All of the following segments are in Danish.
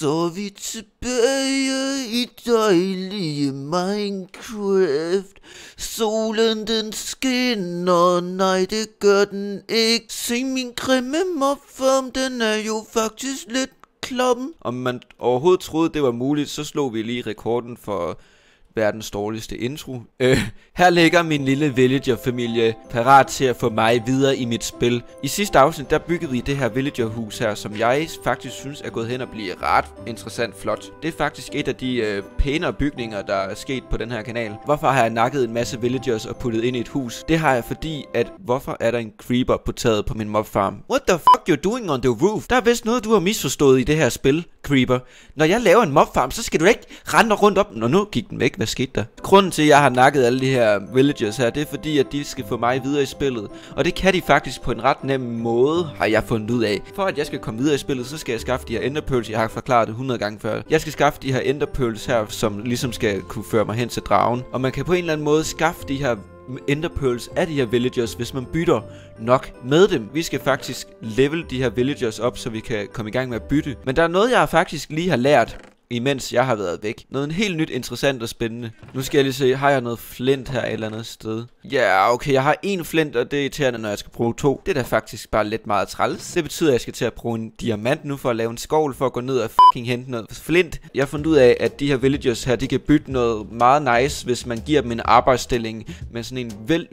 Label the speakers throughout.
Speaker 1: så er vi tilbage i dejlige Minecraft. Solen den skinner, nej det gør den ikke. Se min grimme mobfarm, den er jo faktisk lidt kloppen. Om man overhovedet troede det var muligt, så slog vi lige rekorden for verdens dårligste intro. Her ligger min lille villager-familie parat til at få mig videre i mit spil. I sidste afsnit, der byggede vi det her villager-hus her, som jeg faktisk synes er gået hen og blive ret interessant flot. Det er faktisk et af de pænere bygninger, der er sket på den her kanal. Hvorfor har jeg nakket en masse villagers og puttet ind i et hus? Det har jeg fordi, at hvorfor er der en creeper på taget på min mobfarm? What the fuck you doing on the roof? Der er vist noget, du har misforstået i det her spil, creeper. Når jeg laver en mobfarm, så skal du ikke rende rundt op. Nå, nu gik den væk. Hvad skete der? Grunden til, at jeg har nakket alle de her villagers her, det er fordi, at de skal få mig videre i spillet. Og det kan de faktisk på en ret nem måde, har jeg fundet ud af. For at jeg skal komme videre i spillet, så skal jeg skaffe de her enderpearls. Jeg har forklaret det 100 gange før. Jeg skal skaffe de her enderpearls her, som ligesom skal kunne føre mig hen til dragen. Og man kan på en eller anden måde skaffe de her enderpearls af de her villagers, hvis man bytter nok med dem. Vi skal faktisk level de her villagers op, så vi kan komme i gang med at bytte. Men der er noget, jeg faktisk lige har lært, imens jeg har været væk. Noget helt nyt, interessant og spændende. Nu skal jeg lige se, har jeg noget flint her et eller andet sted? Ja, okay, jeg har en flint, og det er irriterende, når jeg skal bruge 2. Det er da faktisk bare lidt meget træls. Det betyder, at jeg skal til at bruge en diamant nu for at lave en skovl, for at gå ned og fucking hente noget flint. Jeg har fundet ud af, at de her villagers her, de kan bytte noget meget nice, hvis man giver dem en arbejdsstilling med sådan en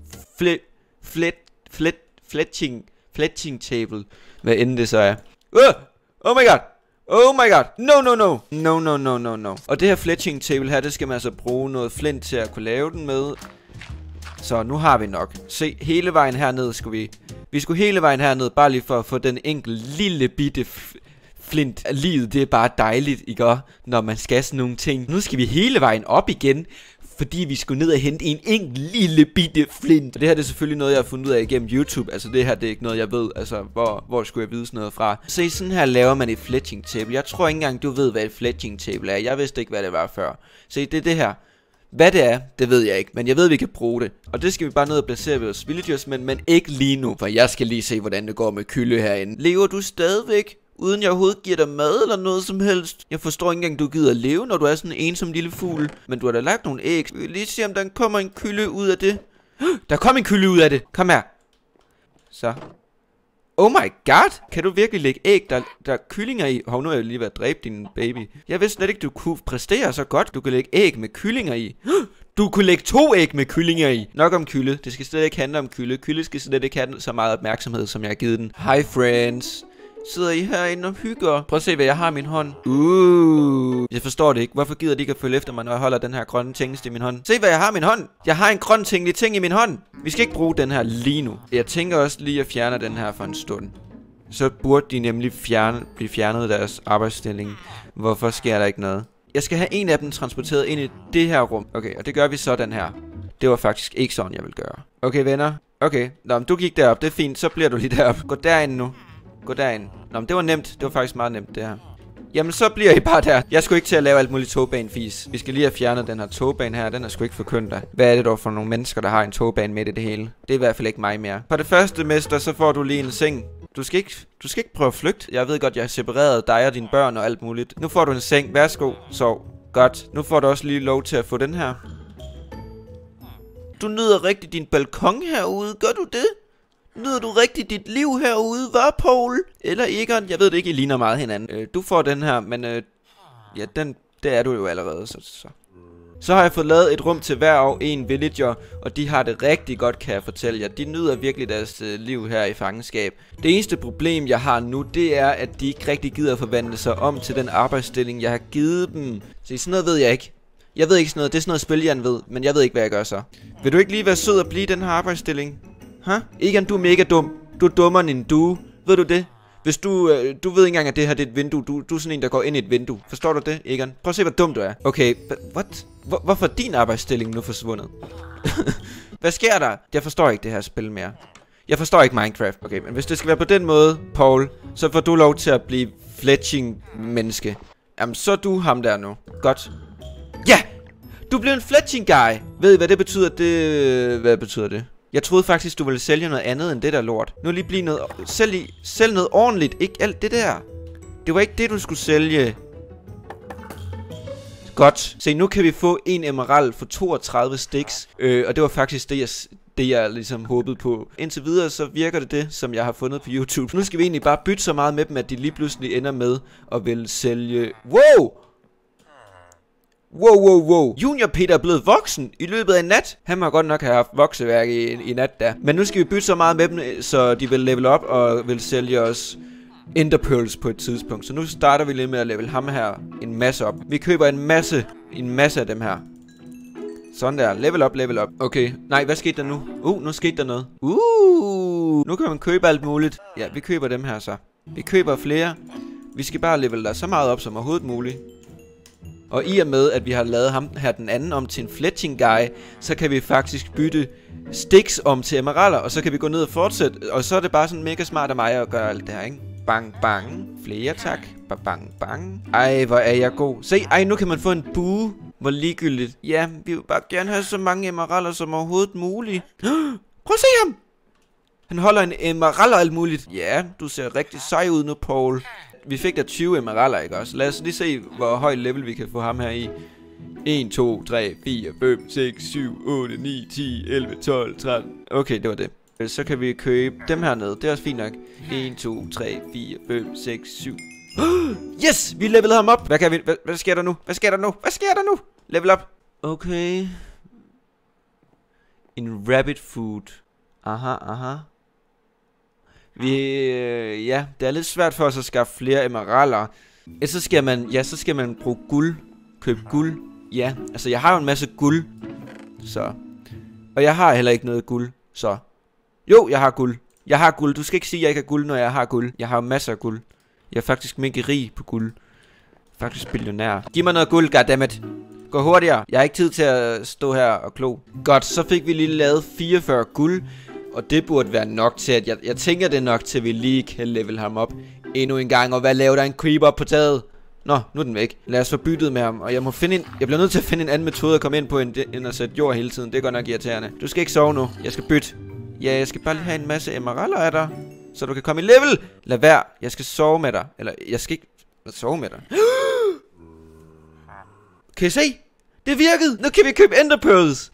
Speaker 1: fletching table. Hvad end det så er. Oh my god! Oh my god, no. Og det her fletching table her, det skal man altså bruge noget flint til at kunne lave den med. Så nu har vi nok. Se, hele vejen herned skulle vi skulle hele vejen herned, bare lige for at få den enkelte lille bitte flint. Livet, det er bare dejligt, ikke? Når man skal sådan nogle ting. Nu skal vi hele vejen op igen, fordi vi skulle ned og hente en enkelt lille bitte flint. Og det her det er selvfølgelig noget, jeg har fundet ud af igennem YouTube. Altså det her, det er ikke noget, jeg ved. Altså, hvor skulle jeg vide sådan noget fra? Se, sådan her laver man et fletching table. Jeg tror ikke engang, du ved, hvad et fletching table er. Jeg vidste ikke, hvad det var før. Se, det er det her. Hvad det er, det ved jeg ikke. Men jeg ved, vi kan bruge det. Og det skal vi bare ned og placere ved vores villagers, men ikke lige nu. For jeg skal lige se, hvordan det går med Kylde herinde. Lever du stadigvæk? Uden jeg overhovedet giver dig mad eller noget som helst. Jeg forstår ikke engang, du gider at leve, når du er sådan en ensom lille fugl. Men du har da lagt nogle æg. Vi vil lige se, om der kommer en kylde ud af det. Der kom en kylde ud af det. Kom her. Så. Oh my god. Kan du virkelig lægge æg, der er kyllinger i? Hov, nu er jeg lige ved at dræbe din baby. Jeg vidste slet ikke, du kunne præstere så godt. Du kan lægge æg med kyllinger i. Du kunne lægge 2 æg med kyllinger i. Nok om Kylde. Det skal slet ikke handle om Kylde. Kylde skal slet ikke have så meget opmærksomhed, som jeg har givet den. Hi friends. Sidder I herinde og hygger? Prøv at se, hvad jeg har i min hånd. Jeg forstår det ikke. Hvorfor gider de ikke at følge efter mig, når jeg holder den her grønne tingest i min hånd? Se, hvad jeg har i min hånd. Jeg har en grøn ting i min hånd. Vi skal ikke bruge den her lige nu. Jeg tænker også lige at fjerne den her for en stund. Så burde de nemlig blive fjernet deres arbejdsstilling. Hvorfor sker der ikke noget? Jeg skal have en af dem transporteret ind i det her rum. Okay, og det gør vi sådan her. Det var faktisk ikke sådan, jeg vil gøre. Okay, venner. Okay, nå, men du gik derop. Det er fint. Så bliver du lige derop. Gå derind nu. Gå derind. Nå, men det var nemt. Det var faktisk meget nemt, det her. Jamen, så bliver I bare der. Jeg skulle ikke til at lave alt muligt togbanefis. Vi skal lige have fjernet den her togbane her. Den er sgu ikke forkyndt der. Hvad er det dog for nogle mennesker, der har en togbane med i det hele? Det er i hvert fald ikke mig mere. For det første, mester, så får du lige en seng. Du skal ikke prøve at flygte. Jeg ved godt, jeg har separeret dig og dine børn og alt muligt. Nu får du en seng. Værsgo. Sov. Godt. Nu får du også lige lov til at få den her. Du nyder rigtig din balkon herude. Gør du det? Nyder du rigtig dit liv herude, hva' Paul? Eller Egon? Jeg ved det ikke, I ligner meget hinanden. Du får den her, men ja, det er du jo allerede, så har jeg fået lavet et rum til hver og en villager, og de har det rigtig godt, kan jeg fortælle jer. De nyder virkelig deres liv her i fangenskab. Det eneste problem, jeg har nu, det er, at de ikke rigtig gider at forvandle sig om til den arbejdsstilling, jeg har givet dem. Så sådan noget ved jeg ikke. Jeg ved ikke sådan noget, det er sådan noget spil, jeg ved, men jeg ved ikke, hvad jeg gør så. Vil du ikke lige være sød og blive den her arbejdsstilling? Egon, du er mega dum. Du er dummere end en due. Ved du det? Hvis du ved ikke engang, at det her det er et vindue. Du er sådan en, der går ind i et vindue. Forstår du det, Egon? Prøv at se, hvor dum du er. Okay, what? Hvorfor er din arbejdsstilling nu forsvundet? Hvad sker der? Jeg forstår ikke det her spil mere. Jeg forstår ikke Minecraft. Okay, men hvis det skal være på den måde, Paul, så får du lov til at blive fletching-menneske. Jamen, så er du ham der nu. Godt. Ja! Du blev en fletching guy! Ved I, hvad det betyder? Hvad betyder det? Jeg troede faktisk, du ville sælge noget andet end det der lort. Nu lige blive noget... Sælg noget ordentligt, ikke alt det der. Det var ikke det, du skulle sælge. Godt. Se, nu kan vi få en emerald for 32 sticks. Og det var faktisk det jeg ligesom håbede på. Indtil videre, så virker det, som jeg har fundet på YouTube. Nu skal vi egentlig bare bytte så meget med dem, at de lige pludselig ender med at vil sælge... Wow! Wow. Junior Peter er blevet voksen i løbet af en nat. Han må godt nok have haft vokseværk i nat der. Men nu skal vi bytte så meget med dem, så de vil level op og vil sælge os Ender Pearls på et tidspunkt. Så nu starter vi lige med at level ham her en masse op. Vi køber en masse af dem her. Sådan der. Level up. Okay. Nej, hvad skete der nu? Nu skete der noget. Nu kan man købe alt muligt. Ja, vi køber dem her så. Vi køber flere. Vi skal bare level der så meget op som overhovedet muligt. Og i og med, at vi har lavet ham her den anden om til en fletching guy, så kan vi faktisk bytte sticks om til emeralder, og så kan vi gå ned og fortsætte. Og så er det bare sådan mega smart af mig at gøre alt det her, ikke? Bang, bang. Flere tak. Bang, bang. Ej, hvor er jeg god. Se, nu kan man få en bue. Hvor ligegyldigt. Ja, vi vil bare gerne have så mange emeralder som overhovedet muligt. Prøv at se ham! Han holder en emerald og alt muligt. Ja, du ser rigtig sej ud nu, Paul. Vi fik da 20 emeralder, ikke også? Lad os lige se, hvor høj level vi kan få ham her i. 1, 2, 3, 4, 5, 6, 7, 8, 9, 10, 11, 12, 13. Okay, det var det. Så kan vi købe dem her ned. Det er også fint nok. 1, 2, 3, 4, 5, 6, 7. Yes! Vi levelede ham op. Hvad kan vi... Hvad sker der nu? Hvad sker der nu? Level up. Okay. En rabbit food. Aha. Ja, det er lidt svært for os at skaffe flere emeralder. Så skal man bruge guld. Købe guld. Ja, altså jeg har jo en masse guld. Så. Og jeg har heller ikke noget guld. Så. Jo, jeg har guld. Du skal ikke sige, at jeg ikke har guld, når jeg har guld. Jeg har masser af guld. Jeg er faktisk mega rig på guld. Faktisk billionær. Giv mig noget guld, goddammit. Gå hurtigere. Jeg har ikke tid til at stå her og klo. Godt, så fik vi lige lavet 44 guld. Og det burde være nok til, at jeg tænker det er nok til, at vi lige kan level ham op endnu en gang. Og hvad laver der en creeper på taget? Nå, nu er den væk. Lad os få byttet med ham. Og jeg bliver nødt til at finde en anden metode at komme ind på, end at sætte jord hele tiden. Det er godt nok irriterende. Du skal ikke sove nu. Jeg skal bytte. Ja, jeg skal bare lige have en masse emeralder af dig, så du kan komme i level. Lad være. Jeg skal sove med dig. Eller, jeg skal ikke sove med dig. Kan I se? Det virkede. Nu kan vi købe Ender Pearls.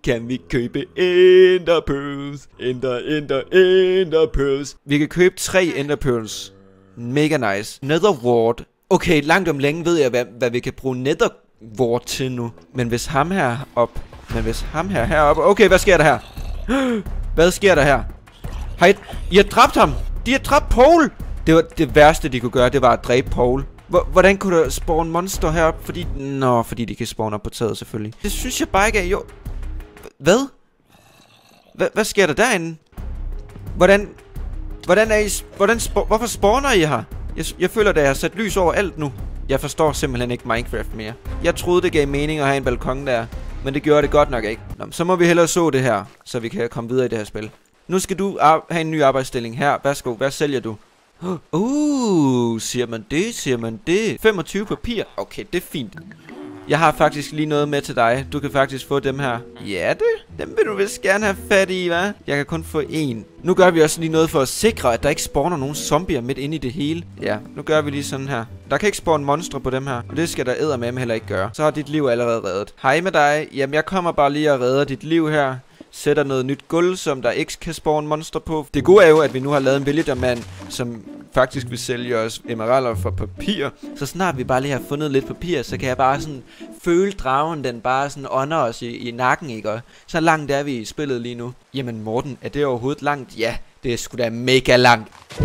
Speaker 1: Ender Pearls. Vi kan købe 3 Ender Pearls. Mega nice. Nether Wart. Okay, langt om længe ved jeg, hvad vi kan bruge Nether Wart til nu. Men hvis ham her heroppe. Okay, hvad sker der her? Hvad sker der her? I har dræbt ham. De har dræbt Paul. Det var det værste, de kunne gøre. Det var at dræbe Paul. Hvordan kunne der spawn monster heroppe? Fordi de kan spawn op på taget, selvfølgelig. Det synes jeg bare ikke er jo. Hvad? Hvad sker der derinde? Hvorfor spawner I her? Jeg føler, at jeg har sat lys over alt nu. Jeg forstår simpelthen ikke Minecraft mere. Jeg troede, det gav mening at have en balkon der, men det gjorde det godt nok ikke. Nå, så må vi hellere så det her, så vi kan komme videre i det her spil. Nu skal du have en ny arbejdsstilling her. Værsgo, hvad sælger du? Siger man det? 25 papir. Okay, det er fint. Jeg har faktisk lige noget med til dig. Du kan faktisk få dem her. Ja, dem vil du vist gerne have fat i, hva'? Jeg kan kun få 1. Nu gør vi også lige noget for at sikre, at der ikke spawner nogen zombier midt inde i det hele. Ja, nu gør vi lige sådan her. Der kan ikke spawne monstre på dem her. Og det skal der eddermame heller ikke gøre. Så har dit liv allerede reddet. Hej med dig. Jamen, jeg kommer bare lige og redder dit liv her. Sætter noget nyt guld, som der ikke kan spawne monster på. Det gode er jo, at vi nu har lavet en villagermand, som faktisk vil sælge os emeralder for papir. Så snart vi bare lige har fundet lidt papir, så kan jeg bare sådan føle dragen, den bare sådan ånder os i nakken, ikke? Og så langt er vi i spillet lige nu. Jamen Morten, er det overhovedet langt? Ja, det er sgu da mega langt.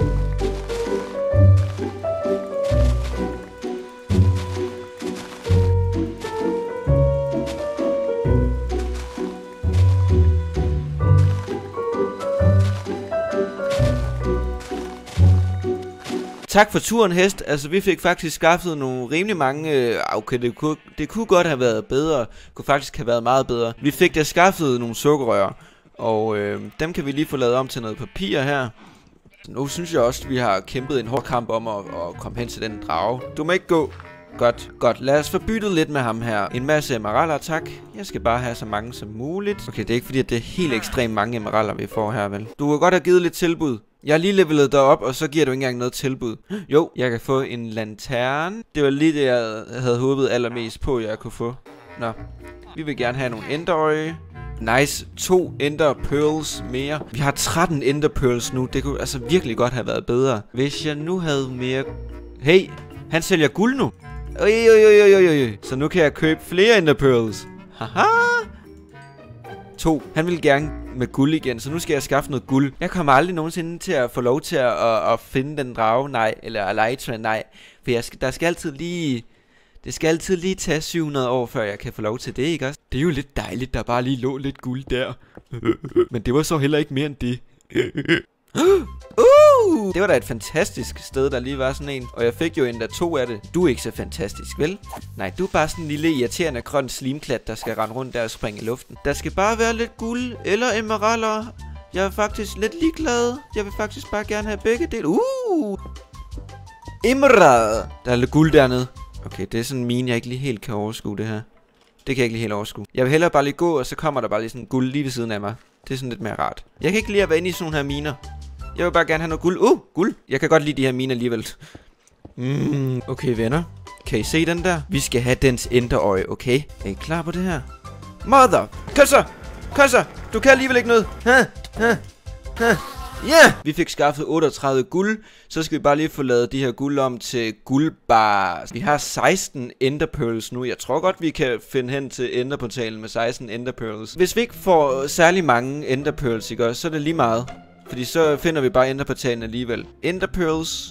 Speaker 1: Tak for turen, hest. Altså, vi fik faktisk skaffet nogle rimelig mange... Okay, det kunne godt have været bedre. Kunne faktisk have været meget bedre. Vi fik da skaffet nogle sukkerrør. Og dem kan vi lige få lavet om til noget papir her. Nu synes jeg også, at vi har kæmpet en hård kamp om at komme hen til den drage. Du må ikke gå. Godt. Lad os få byttet lidt med ham her. En masse emeralder, tak. Jeg skal bare have så mange som muligt. Okay, det er ikke fordi, at det er helt ekstremt mange emeralder, vi får her, vel? Du kan godt have givet lidt tilbud. Jeg har lige levelet derop, og så giver du ikke engang noget tilbud. Jo, jeg kan få en lanterne. Det var lige det, jeg havde håbet allermest på, jeg kunne få. Nå, vi vil gerne have nogle enderøje. Nice, 2 ender pearls mere. Vi har 13 ender pearls nu. Det kunne altså virkelig godt have været bedre. Hvis jeg nu havde mere... Hey, han sælger guld nu. Så nu kan jeg købe flere ender pearls. Haha. 2. Han vil gerne med guld igen, så nu skal jeg skaffe noget guld. Jeg kommer aldrig nogensinde til at få lov til at finde den drage, nej. Eller elytra, nej. For der skal altid lige... Det skal altid lige tage 700 år, før jeg kan få lov til det, ikke også? Det er jo lidt dejligt, der bare lige lå lidt guld der. Men det var så heller ikke mere end det. Det var da et fantastisk sted, der lige var sådan en. Og jeg fik jo endda 2 af det. Du er ikke så fantastisk, vel? Nej, du er bare sådan en lille irriterende grøn slimklat, der skal rende rundt der og springe i luften. Der skal bare være lidt guld eller emeralder. Jeg er faktisk lidt ligeglad. Jeg vil faktisk bare gerne have begge dele. Emerald. Der er lidt guld dernede. Okay, det er sådan en mine, jeg ikke lige helt kan overskue det her. Det kan jeg ikke lige helt overskue. Jeg vil hellere bare lige gå, og så kommer der bare lige sådan guld lige ved siden af mig. Det er sådan lidt mere rart. Jeg kan ikke lide at være inde i sådan nogle her miner. Jeg vil bare gerne have noget guld. Guld. Jeg kan godt lide de her miner alligevel. Okay, venner. Kan I se den der? Vi skal have dens enderøje, okay? Er I klar på det her? Mother! Kom så! Du kan alligevel ikke noget. Ja! Vi fik skaffet 38 guld. Så skal vi bare lige få lavet de her guld om til guldbars. Vi har 16 ender pearls nu. Jeg tror godt, vi kan finde hen til enderportalen med 16 ender pearls. Hvis vi ikke får særlig mange ender pearls, ikke også, så er det lige meget. Fordi så finder vi bare enderportalen alligevel. Ender pearls.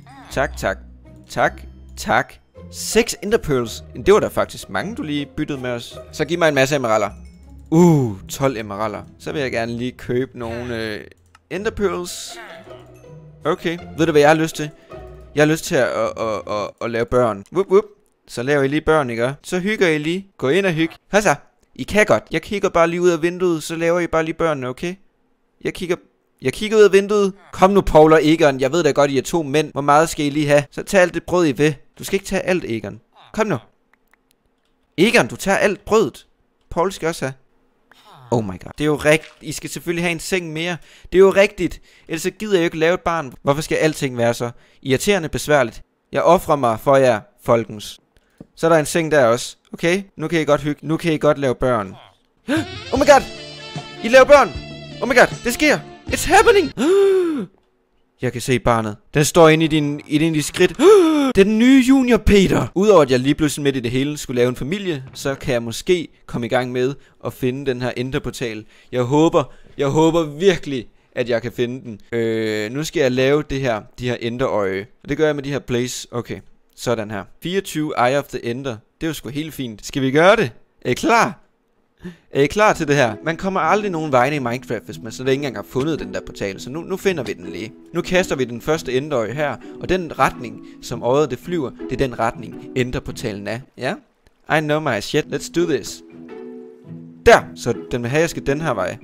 Speaker 1: Tak. 6 ender pearls. Det var da faktisk mange, du lige byttede med os. Så giv mig en masse emeralder. 12 emeralder. Så vil jeg gerne lige købe nogle... ender pearls. Okay. Ved du hvad jeg har lyst til? Jeg har lyst til at lave børn. Så laver I lige børn, ikke? Så hygger I lige. Gå ind og hygge. Hør så. I kan godt. Jeg kigger bare lige ud af vinduet. Så laver I bare lige børnene, okay? Jeg kigger ud af vinduet. Kom nu, Paul og Egon. Jeg ved da godt, I er 2 mænd. Hvor meget skal I lige have? Så tag alt det brød, I vil. Du skal ikke tage alt, Egon. Kom nu. Egon, du tager alt brødet. Paul skal også have. Oh my god. Det er jo rigtigt. I skal selvfølgelig have en seng mere. Det er jo rigtigt. Ellers så gider jeg jo ikke lave et barn. Hvorfor skal alting være så irriterende besværligt? Jeg offrer mig for jer, folkens. Så er der en seng der også. Okay, nu kan I godt hygge. Nu kan I godt lave børn. Oh my god. I laver børn. Oh my god, det sker. It's happening. Jeg kan se barnet. Den står inde i din skridt. Det er den nye Junior Peter. Udover at jeg lige pludselig midt i det hele skulle lave en familie, så kan jeg måske komme i gang med at finde den her enderportal. Jeg håber virkelig, at jeg kan finde den. Nu skal jeg lave de her enderøje. Og det gør jeg med de her place. Okay, sådan her. 24 Eye of the Ender. Det er jo sgu helt fint. Skal vi gøre det? Er I klar? Er I klar til det her? Man kommer aldrig nogen vegne i Minecraft, hvis man så ikke engang har fundet den der portal. Så nu finder vi den lige. Nu kaster vi den første enderøje her. Og den retning, som øjet det flyver, det er den retning, enderportalen er. Ja? I know my shit. Let's do this. Der! Så den vil have, jeg skal den her vej.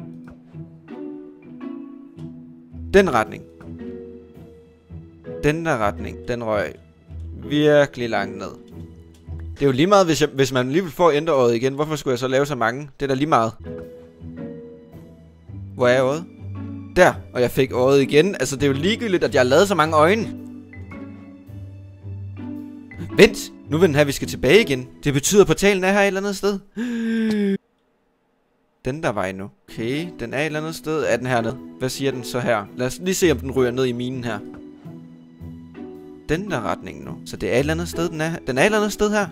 Speaker 1: Den retning. Den der retning, den røg virkelig langt ned. Det er jo lige meget, hvis man lige vil få enderøjet igen. Hvorfor skulle jeg så lave så mange? Det er da lige meget. Hvor er øjet? Der, og jeg fik øjet igen. Altså, det er jo ligegyldigt, at jeg har lavet så mange øjne. Vent! Nu vil den have, vi skal tilbage igen. Det betyder, at portalen er her et eller andet sted. Den der vej nu. Okay, den er et eller andet sted. Er den hernede? Hvad siger den så her? Lad os lige se, om den ryger ned i minen her. Den der retning nu. Så det er et eller andet sted, den er. Den er et eller andet sted her.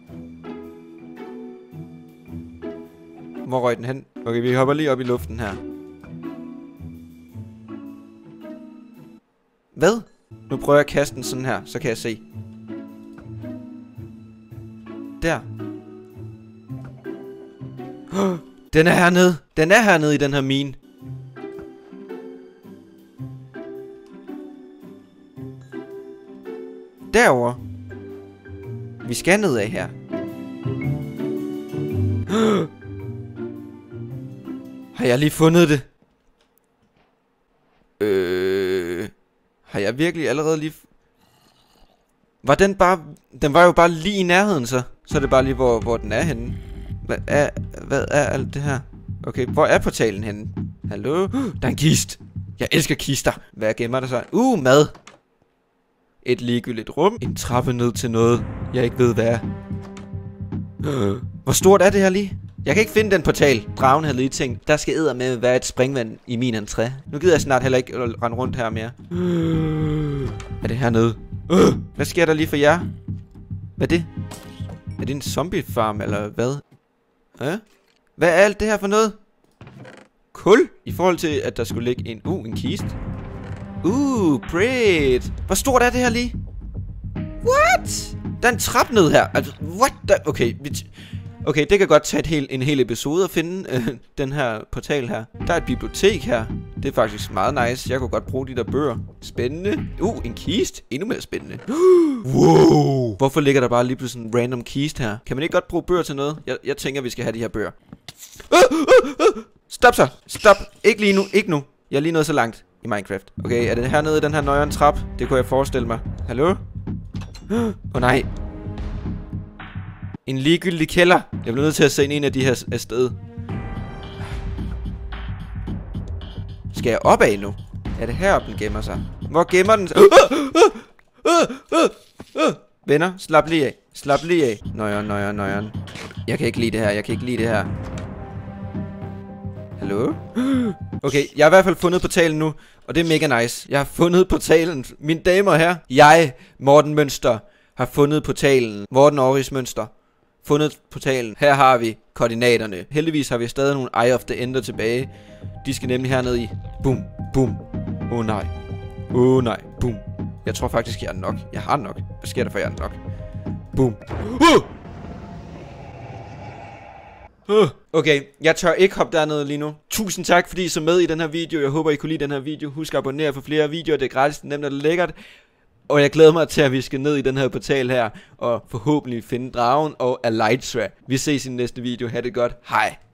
Speaker 1: Hvor røg den hen? Okay, vi hopper lige op i luften her. Hvad? Nu prøver jeg at kaste den sådan her, så kan jeg se. Der. Den er hernede. Den er hernede i den her mine. Derovre. Vi skal nedad her. Har jeg lige fundet det? Har jeg virkelig allerede lige... Var den bare... Den var jo bare lige i nærheden så. Så er det bare lige hvor den er henne. Hvad er alt det her? Okay, hvor er portalen henne? Hallo? Der er en kist. Jeg elsker kister. Hvad gemmer der så? Mad. Et ligegyldigt rum. En trappe ned til noget, jeg ikke ved hvad er. Hvor stort er det her lige? Jeg kan ikke finde den portal. Dragen havde lige tænkt, der skal eddermame være et springvand i min entré. Nu gider jeg snart heller ikke at rende rundt her mere. Er det hernede? Hvad sker der lige for jer? Hvad er det? Er det en zombie farm eller hvad? Hvad er alt det her for noget? Kul? I forhold til at der skulle ligge en kiste. Bread. Hvor stort er det her lige? What? Der er en trap ned her. Altså, what? Okay, det kan godt tage en hel episode at finde den her portal her. Der er et bibliotek her. Det er faktisk meget nice. Jeg kunne godt bruge de der bøger. Spændende. En kiste. Endnu mere spændende. Wow. Hvorfor ligger der bare lige pludselig en random kiste her? Kan man ikke godt bruge bøger til noget? Jeg tænker, vi skal have de her bøger. Stop så. Stop. Ikke lige nu. Ikke nu. Jeg er lige nået så langt i Minecraft. Okay, er det hernede i den her nøjeren trap? Det kunne jeg forestille mig. Hallo? Nej. En ligegyldig kælder. Jeg bliver nødt til at sende en af de her afsted. Skal jeg opad nu? Er det heroppe, den gemmer sig? Hvor gemmer den sig? Venner, slap lige af. Slap lige af. Nøjeren. Jeg kan ikke lide det her. Hallo? Okay, jeg har i hvert fald fundet portalen nu. Og det er mega nice. Jeg har fundet portalen. Mine damer og herrer. Jeg, Morten Mønster, har fundet portalen. Morten Aarhus Mønster. Fundet portalen. Her har vi koordinaterne. Heldigvis har vi stadig nogle Eye of the Ender tilbage. De skal nemlig hernede i. Boom. Nej. Boom. Jeg tror faktisk, jeg er nok. Jeg har nok. Hvad sker der for, jeg er nok? Boom. Okay, jeg tør ikke hoppe dernede lige nu. Tusind tak, fordi I så med i den her video. Jeg håber, I kunne lide den her video. Husk at abonnere for flere videoer. Det er gratis, det er nemt og det er lækkert. Og jeg glæder mig til, at vi skal ned i den her portal her. Og forhåbentlig finde dragen og Elytra. Vi ses i den næste video. Ha' det godt. Hej.